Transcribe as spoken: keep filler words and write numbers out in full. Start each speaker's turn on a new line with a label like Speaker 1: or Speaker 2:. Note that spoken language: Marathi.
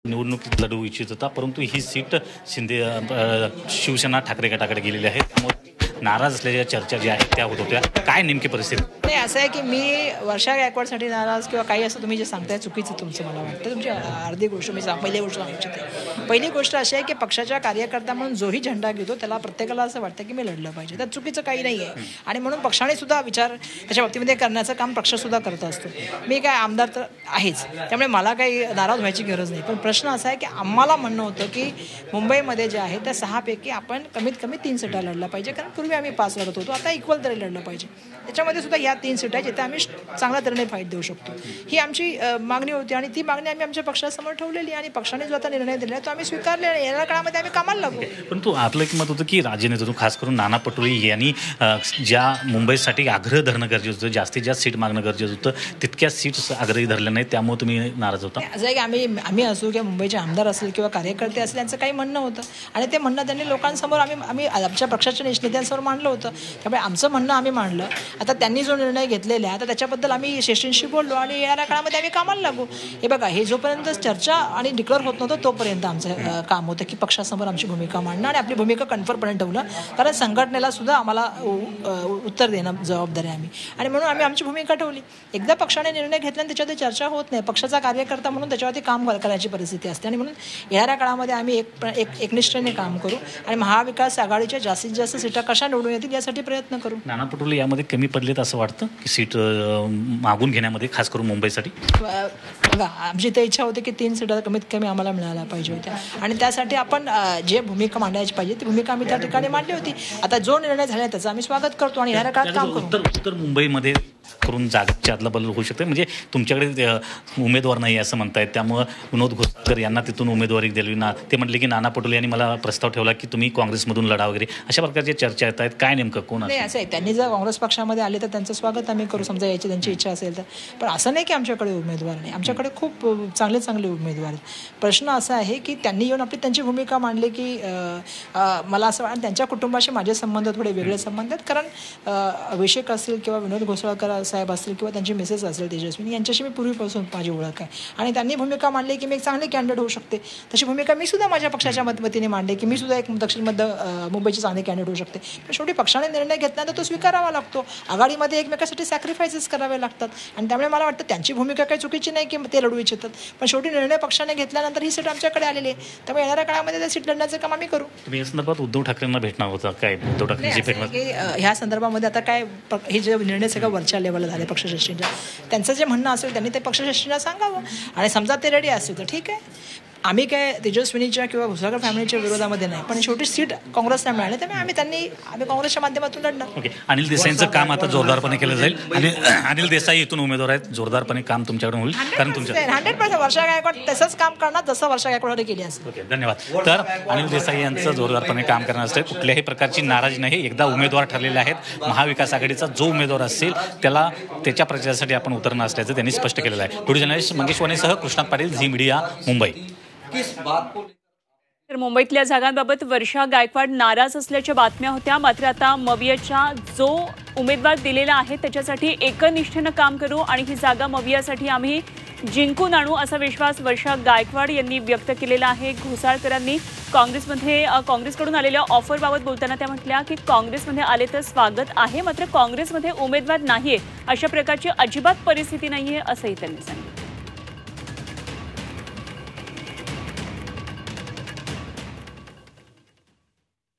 Speaker 1: निवडणुकीत लढवू इच्छित होता, परंतु ही सीट शिंदे शिवसेना ठाकरे गटाकडे गेलेली आहे. त्यामुळे नाराज असलेल्या चर्चा ज्या आहेत त्या होत होत्या. काय नेमकी परिस्थिती?
Speaker 2: नाही, असं आहे की मी वर्षा गायकवाडसाठी नाराज किंवा काही असं तुम्ही जे सांगताय चुकीचं तुमचं मला वाटतं. तुमची अर्धी गोष्ट मी सांग पहिली गोष्ट सांगू इच्छिते. पहिली गोष्ट अशी आहे की पक्षाच्या कार्यकर्ता म्हणून जोही झेंडा घेतो त्याला प्रत्येकाला असं वाटतं की मी लढलं पाहिजे. त्यात चुकीचं काही नाही आहे आणि म्हणून पक्षाने सुद्धा विचार त्याच्या बाबतीमध्ये करण्याचं काम पक्षसुद्धा करत असतो. मी काय आमदार तर आहेच, त्यामुळे मला काही नाराज व्हायची गरज नाही. पण प्रश्न असा आहे की आम्हाला म्हणणं होतं की मुंबईमध्ये जे आहे त्या सहापैकी आपण कमीत कमी तीन सीटा लढल्या पाहिजे, कारण पूर्वी आम्ही पाच लढत होतो, आता इक्वल तरी लढलं पाहिजे. त्याच्यामध्ये सुद्धा या तीन सीटा जिथे आम्ही चांगल्या तऱ्हेने फाईट देऊ शकतो ही आमची मागणी होती आणि ती मागणी आम्ही आमच्या पक्षासमोर ठेवलेली आणि पक्षाने जो आता निर्णय दिला तो आम्ही स्वीकारले आणि येणाऱ्या काळामध्ये आम्ही कामाला लागू.
Speaker 1: पण तू आपलं एक मत होतं की राज्य नेतृत्व खास करून नाना पटोले यांनी ज्या मुंबईसाठी आग्रह धरणं गरजेचं होतं, जास्तीत जास्त सीट मागणं गरजेचं होतं, तितक्या सीट्स आग्रही धरल्या नाही, त्यामुळे तुम्ही नाराज होता.
Speaker 2: असं आहे की आम्ही आम्ही असू किंवा मुंबईचे आमदार असेल किंवा कार्यकर्ते असेल यांचं काही म्हणणं होतं आणि ते म्हणणं त्यांनी लोकांसमोर आम्ही आम्ही आमच्या पक्षाच्या नेत्यांसमोर मांडलं होतं. त्यामुळे आमचं म्हणणं आम्ही मांडलं. आता त्यांनी जो निर्णय घेतलेला आहे तर त्याच्याबद्दल आम्ही श्रेष्ठींशी बोललो आणि येणाऱ्या काळामध्ये आम्ही कामाला लागू. हे बघा, हे जोपर्यंत चर्चा आणि डिक्लेअर होत नव्हतं तोपर्यंत आमचं काम होतं की पक्षासमोर आमची भूमिका मांडणं आणि आपली भूमिका कन्फर्मपणे ठेवणं, कारण संघटनेला सुद्धा आम्हाला उत्तर देणं जबाबदारी आहे आम्ही आणि म्हणून आम्ही आमची भूमिका ठेवली. एकदा पक्षाने निर्णय घेतला आणि त्याच्यावरती चर्चा होत नाही, पक्षाचा कार्यकर्ता म्हणून त्याच्यावरती काम करायची परिस्थिती असते आणि म्हणून येणाऱ्या काळामध्ये आम्ही एक एक एकनिष्ठेने काम करू आणि महाविकास आघाडीच्या जास्तीत जास्त सीटा कशा निवडून येतील यासाठी प्रयत्न करू.
Speaker 1: नाना पटोले यामध्ये कमी पडलेत असं वाटतं की सीट मागून घेण्यामध्ये, खास करून मुंबईसाठी?
Speaker 2: बघा, आमची तर इच्छा होती की तीन सीटा कमीत कमी आम्हाला मिळायला पाहिजे होत्या आणि त्यासाठी आपण जे भूमिका मांडायची पाहिजे ती भूमिका आम्ही त्या ठिकाणी मांडली होती. आता जो निर्णय झाला त्याचं आम्ही स्वागत करतो आणि येणाऱ्या काळात काम करू.
Speaker 1: उत्तर उत्तर मुंबईमध्ये करून जागेची अदलाबदल होऊ शकते, म्हणजे तुमच्याकडे उमेदवार नाही असं म्हणतायत, त्यामुळं विनोद घोसाळकर यांना तिथून उमेदवारी दिली ना. ते म्हटले की नाना पटोले यांनी मला प्रस्ताव ठेवला की तुम्ही काँग्रेसमधून लढा वगैरे, अशा प्रकारच्या चर्चा येत आहेत. काय नेमकं कोण
Speaker 2: नाही? असं आहे, त्यांनी जर काँग्रेस पक्षामध्ये आले तर त्यांचं स्वागत आम्ही करू, समजा याची त्यांची इच्छा असेल तर. पण असं नाही की आमच्याकडे उमेदवार नाही, आमच्याकडे खूप चांगले चांगले उमेदवार आहेत. प्रश्न असा आहे की त्यांनी येऊन आपली त्यांची भूमिका मांडली की मला असं वाटतं त्यांच्या कुटुंबाशी माझे संबंध थोडे वेगळे संबंध आहेत, कारण अभिषेक असतील किंवा विनोद घोसाळकर साहेब असतील किंवा त्यांची मिसेस असेल तेजस्विनी, यांच्याशी मी पूर्वीपासून माझी ओळख आहे आणि त्यांनी भूमिका मांडली की मी एक चांगले कॅन्डिडेट होऊ शकते. तशी भूमिका मी सुद्धा माझ्या पक्षाच्या वतीने मांडली की मी सुद्धा एक दक्षिण मध्य मुंबईची चांगली कॅन्डिडेट होऊ शकते. पण शेवटी पक्षाने निर्णय घेतल्यानंतर तो स्वीकारावा लागतो. आघाडीमध्ये एकमेकासाठी सॅक्रिफायसेस करावे लागतात आणि त्यामुळे मला वाटतं त्यांची भूमिका काही चुकीची नाही की ते लढू इच्छितात, पण शेवटी निर्णय पक्षाने घेतल्यानंतर ही सीट आमच्याकडे आलेली आहे. त्यामुळे येणाऱ्या काळामध्ये त्या सीट लढण्याचं काम आम्ही करू.
Speaker 1: तुम्ही या संदर्भात उद्धव ठाकरेंना भेटणार होता काय? उद्धव ठाकरेंची भेट
Speaker 2: ह्या संदर्भामध्ये आता काय हे जे निर्णय सगळं वरच्या लेवलला झाले पक्षश्रेष्ठींच्या, त्यांचं जे म्हणणं असेल त्यांनी ते पक्षश्रेष्ठींना सांगावं आणि समजा ते रेडी असतील तर ठीक आहे. आम्ही काय तेजस्विनीच्या किंवा घोसाळकर फॅमिलीच्या विरोधामध्ये नाही, पण शेवटी सीट काँग्रेसला मिळाली त्यामुळे आम्ही त्यांनी आम्ही काँग्रेसच्या माध्यमातून लढणार.
Speaker 1: ओके, अनिल देसाईंचं काम आता जोरदारपणे केलं जाईल आणि अनिल देसाई इथून उमेदवार आहेत, जोरदारपणे काम तुमच्याकडून होईल, कारण तुमच्या
Speaker 2: हंड्रेड पर्सेंट वर्षा गायकवाड तसंच काम करणार जसं वर्षा गायकवाड केली असेल.
Speaker 1: ओके, धन्यवाद. तर अनिल देसाई यांचं जोरदारपणे काम करणार असते, कुठल्याही प्रकारची नाराजी नाही. एकदा उमेदवार ठरलेले आहेत, महाविकास आघाडीचा जो उमेदवार असेल त्याला त्याच्या प्रचारासाठी आपण उतरणार असल्याचं त्यांनी स्पष्ट केलेलं आहे. व्हिडिओ जर्नलिस्ट मंगेश वाणेसह कृष्णात पाटील, झी मीडिया, मुंबई.
Speaker 3: तर मुंबईतल्या जागांबाबत वर्षा गायकवाड नाराज असल्याच्या बातम्या होत्या, मात्र आता मवियाच्या जो उमेदवार दिलेला आहे त्याच्यासाठी एकनिष्ठेनं काम करू आणि ही जागा मवियासाठी आम्ही जिंकून आणू असा विश्वास वर्षा गायकवाड यांनी व्यक्त केलेला आहे. घोसाळकरांनी काँग्रेसमध्ये काँग्रेसकडून आलेल्या ऑफरबाबत बोलताना त्या म्हटल्या की काँग्रेसमध्ये आले तर स्वागत आहे, मात्र काँग्रेसमध्ये उमेदवार नाहीये अशा प्रकारची अजिबात परिस्थिती नाहीये असंही त्यांनी सांगितलं.